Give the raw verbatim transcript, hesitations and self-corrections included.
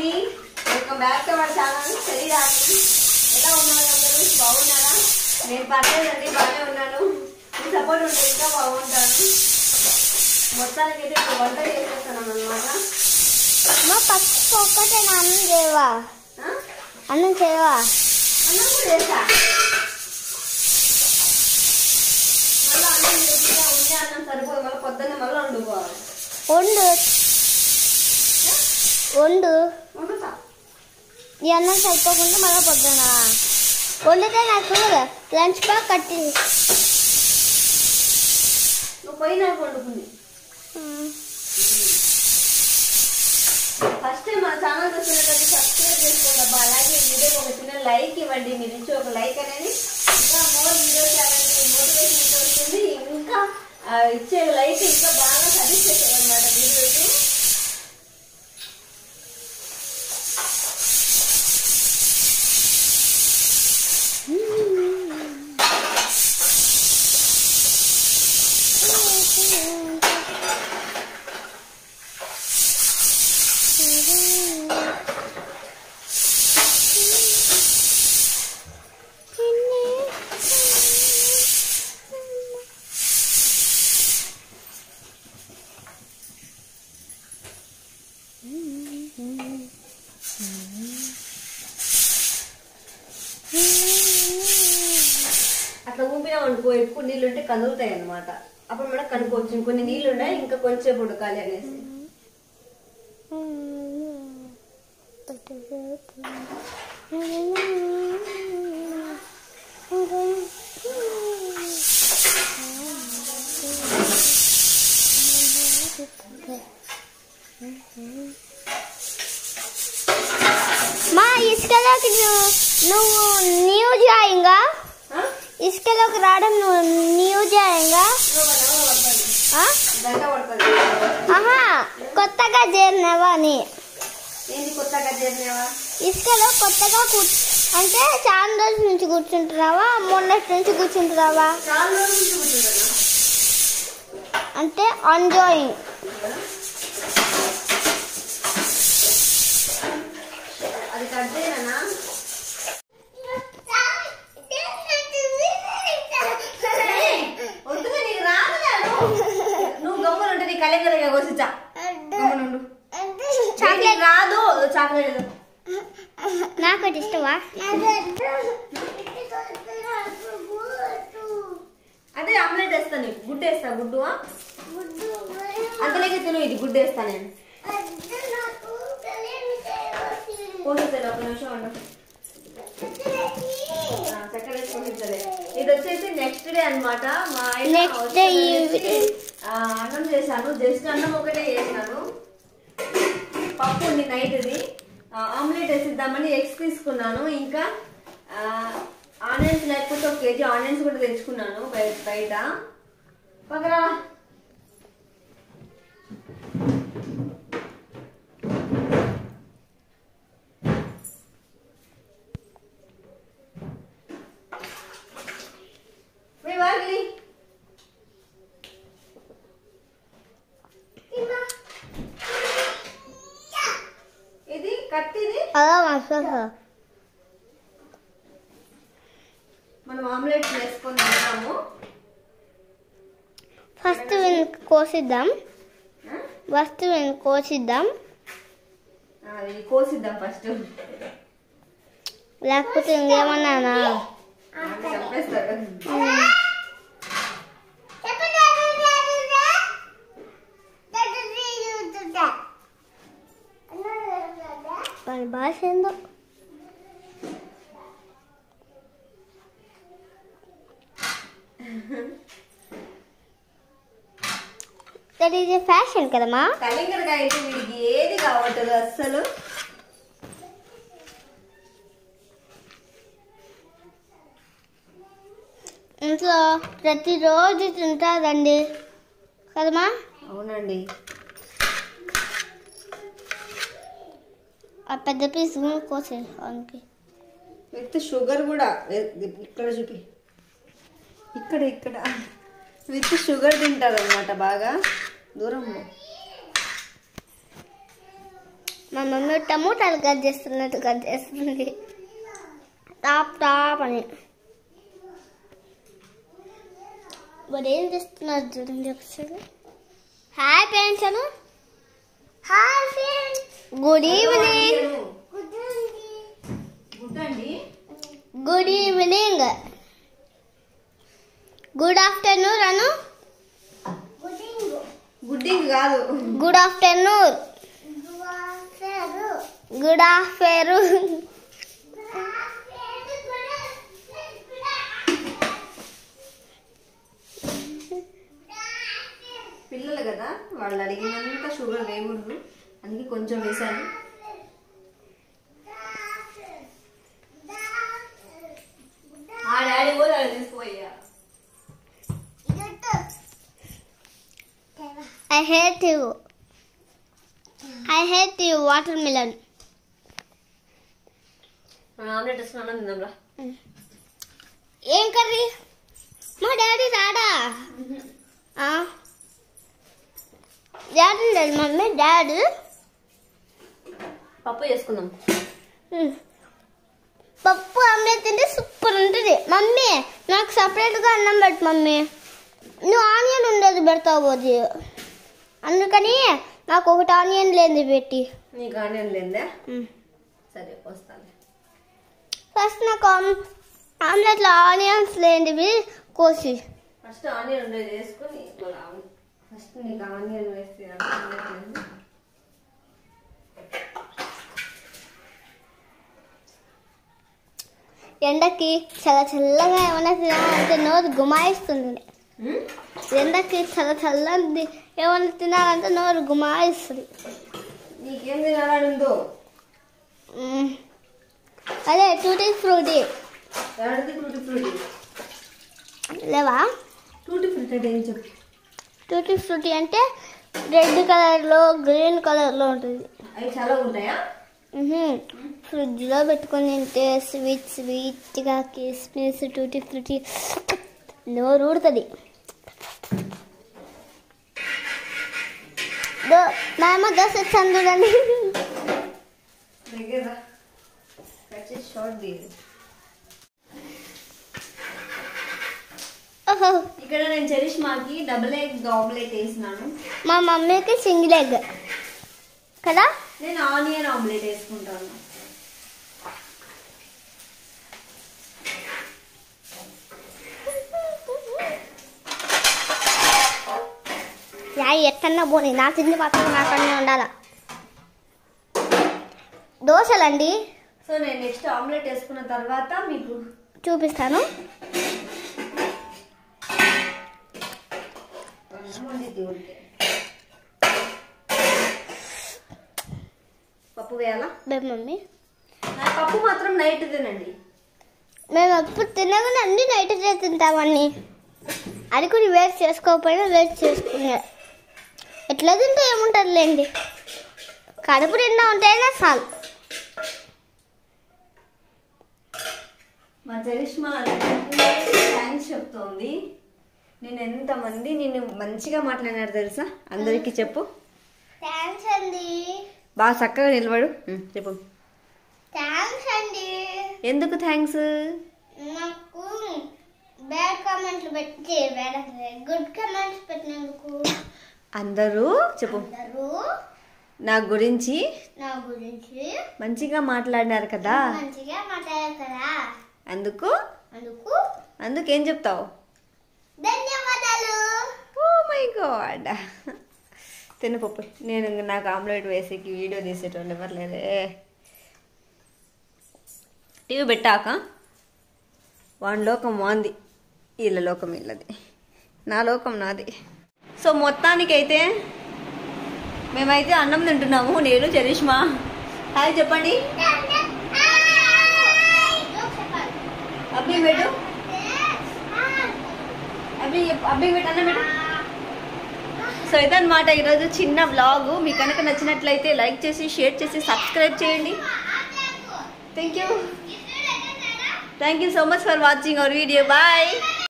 అండి, welcome back to our channel శరీరాన్ని. ఎలా ఉన్నారు అందరూ? బాగున్నారా? నేను పర్లేదండి, బాగానే ఉన్నాను. మీ సపోర్ట్ ఉంటే ఇంకా బాగుంటాను. మొత్తానికి అయితే ఇప్పుడు వంట చేసేస్తాను అనమాట. మా పప్పు ఒక్కటే అన్నం చేయవా? అన్నం చేయవా? అన్నం కూడా చేస్తా. మళ్ళీ అన్నం చేసినా ఉండే అన్నం సరిపోదు, మళ్ళీ పొద్దున్నే మళ్ళీ వండుకోవాలి. వండు వండు వండుతా. ఈ అన్నం సరిపోకుండా మళ్ళీ పొద్దున వండితే నాకు లంచ్ బాక్స్ కట్టి నువ్వు పోయినా వండుకుంది. ఫస్ట్ టైం మన ఛానల్ చూస్తున్నట్టు సబ్స్క్రైబ్ చేసుకోండి అబ్బా. అలాగే వీడియోకి ఒక చిన్న లైక్ ఇవ్వండి. మీరు ఇచ్చే ఒక లైక్ అనేది ఇంకా మోర్ వీడియోస్ చేయాలని మోటివేషన్ వస్తుంది. ఇంకా ఇచ్చే లైక్ ఇంకా బాగా సజెస్ట్ చేస్తారు అనమాట వీడియోస్. అట్లా ఊపినా వండుకో, ఎక్కువ నీళ్ళు ఉంటే కదులుతాయి అనమాట. అప్పుడు మనం కనుక్కోవచ్చు ఇంకొన్ని నీళ్ళు ఉన్నాయి ఇంకా కొంచెం ఉడకాలి అనేసి. మా ఇసుకలోకి నువ్వు న్యూ జాయింగా ఇసుకలోకి రావడం నువ్వు న్యూ జాయింగా? ఆహా, కొత్తగా చేరినావా అని. కొత్తగా చేరినావా? ఇసుకలో కొత్తగా అంటే చాలా రోజుల నుంచి కూర్చుంటున్నావా, మొన్నటి నుంచి కూర్చుంటున్నావా? అంటే అన్జాయింగ్. అది కట్ చేయనా? వద్దుగా, నీకు రాదు. నువ్వు గమ్మున ఉంటే నీ కలెక్కలుగా కోసిచ్చా. గమ్మునుండు. చాక్లెట్ రాదు. చాక్లెట్ నాకు ఇష్టమా? అదే ఆమ్లెట్ వేస్తా, నీకు గుడ్డు వేస్తా. గుడ్డు అంతలేక తిను. ఇది గుడ్డు వేస్తా నేను. పోషిస్తుంది ఒక నిమిషం అండి. చక్కెర వేసుకుంటుంది. ఇది వచ్చేసి నెక్స్ట్ డే అనమాట. మా ఆయన అన్నం చేశాను. జస్ట్ అన్నం ఒకటే చేశాను. పప్పు ఉంది నైట్ది. ఆమ్లెట్ వేసిద్దామని ఎగ్స్ తీసుకున్నాను. ఇంకా ఆనియన్స్ లేకపోతే ఒక కేజీ ఆనియన్స్ కూడా తెచ్చుకున్నాను బయట. పక్కరా ఇది కత్తిది. మనం ఆమ్లెట్ వేసుకొని తిన్నాము. ఫస్ట్ కోసిద్దాం ఫస్ట్ కోసిద్దాం అది కోసిద్దాం ఫస్ట్, లేకపోతే ఇంకేమన్నానా చెప్పేస్తారు. భాష ఏందో. ఇది ఫ్యాషన్ కదమ్మా. కలింగరకాయ అయితే వీడికి ఏది కావట్లేదు అస్సలు. ఇంట్లో ప్రతిరోజు తింటాదండి కదమ్మా? అవునండి. ఆ పెద్ద పీస్ కోసే అందుకే విత్ షుగర్ కూడా. ఇక్కడ చూపి, ఇక్కడ ఇక్కడ విత్ షుగర్ తింటారు అనమాట. బాగా దూరం మా మమ్మీ టమోటాలు కట్ చేస్తున్నట్టు కట్ చేస్తుంది టాప్ టాప్ అని. మరి ఏం చేస్తున్నారు చూడండి ఒకసారి. Hi friends Anu. Hi friends, good evening. Good evening, good afternoon Anu. గుడ్డింగ్ కాదు, గుడ్ ఆఫ్టర్నూన్, గుడ్ ఆఫ్టర్నూన్. పిల్లలు కదా, వాళ్ళు అడిగినంత షుగర్ వేయకూడదు, అందుకే కొంచెం వేసాను. ఆ డాడీ కూడా అది తీసుకోయ్యా. I hate you. I hate you, watermelon. Omelette వేసుకున్నా తిందాంరా. ఏం కర్రీ? మా డాడీ రాడా? డాడీ లేదు మమ్మీ, డాడీ పప్పు చేసుకుందాం. పప్పు ఆమ్లెట్ తింటే సూపర్ ఉంటుంది. మమ్మీ నాకు సపరేట్గా అన్నం పెట్టు మమ్మీ, నువ్వు ఆనియన్ ఉండేది పెడతావు పోది, అందుకని నాకు ఒకటి ఆనియన్ లేనిది పెట్టి. నీకు ఆనియన్ లేదే? సరే వస్తాను. ఫస్ట్ నాకు ఆమ్లెట్లో ఆనియన్స్ లేనివి కోసి. ఫస్ట్ ఆనియన్ ఉండేది వేసుకొని ఫస్ట్ నీకు ఆనియన్ వేస్తే ఎండకి చాలా చల్లగా ఏమైనా తినాలంటే నోరు గుమాయిస్తుంది. ఎండకి చాలా చల్లది ఏమైనా తినాలంటే నోరు గుమాయిస్తుంది. నీకేం తినాలందో? అదే టూటీ ఫ్రూటీ. టూటీ ఫ్రూటీ లేవా? టూటీ ఫ్రూటీ అంటే ఏం చెప్పు. టూటీ ఫ్రూటీ అంటే రెడ్ కలర్లో గ్రీన్ కలర్లో ఉంటుంది. అవి చాలా ఉంటాయా? ఫ్రిడ్జ్లో పెట్టుకొని తింటే స్వీట్ స్వీట్గా కిస్మిస్ టూటీ ఫ్రూటీ నోరు ఊడుతుంది. మా అమ్మ దోశ వచ్చాను చూడండి. ఓహో, ఇక్కడ నేను చరిష్మాకి డబుల్ ఎగ్ ఆమ్లెట్ వేసినాను. మా మమ్మీకి సింగిల్ ఎగ్ కదా. నేను ఆనియన్ ఆమ్లెట్ వేసుకుంటాను. యాయ్ ఎట్టన్నా పోనీ, నా తిండి మాత్రం నాకన్నా ఉండాలా. దోశలండి. సో నేను నెక్స్ట్ ఆమ్లెట్ వేసుకున్న తర్వాత మీకు చూపిస్తాను. పప్పు వేయాలా? మమ్మీ పప్పు మాత్రం నైట్ తినండి. మేము ఎప్పుడు తినగానే అన్ని నైట్ తింటామని. అది కూడా వేస్ట్ చేసుకోకపోయినా వేస్ట్ చేసుకునే ఎట్లా తింటే ఏముంటుంది లేండి, కడుపు నిండా ఉంటాయినా చాలు. మా చరిష్మా థ్యాంక్స్ చెప్తోంది. నేను ఎంతమంది నిన్ను మంచిగా మాట్లాడినారు తెలుసా, అందరికీ చెప్పు. థ్యాంక్స్ అండి. బాగా చక్కగా నిలబడు, చెప్పు. థ్యాంక్స్ అండి. ఎందుకు థ్యాంక్స్? నాకు బ్యాడ్ కామెంట్లు పెట్టి గుడ్ కామెంట్స్ పెట్టినందుకు. అందరూ చెప్పు. అందరూ నా గురించి నా గురించి మంచిగా మాట్లాడినారు కదా, మంచిగా మాట్లాడారు కదా, అందుకు అందుకు అందుకేం చెప్తావు? ధన్యవాదాలు. Oh my god. తిను పప్పు. నేను నాకు ఆమ్లెట్ వేసేకి వీడియో తీసేటోళ్ళు ఎవరు లేదే. టీవీ పెట్టాక వాడి లోకం వాంది, వీళ్ళ లోకం వీళ్ళది, నా లోకం నాది. సో మొత్తానికైతే మేమైతే అన్నం తింటున్నాము, నేను చరిష్మా. హాయ్ చెప్పండి. అబ్బి పెట్టు, అబ్బి అబ్బి పెట్టు, అన్నం పెట్టు. సో ఇదన్నమాట ఈరోజు చిన్న వ్లాగు. మీకు కనుక నచ్చినట్లయితే లైక్ చేసి షేర్ చేసి సబ్స్క్రైబ్ చేయండి. Thank you thank you so much for watching our video. Bye.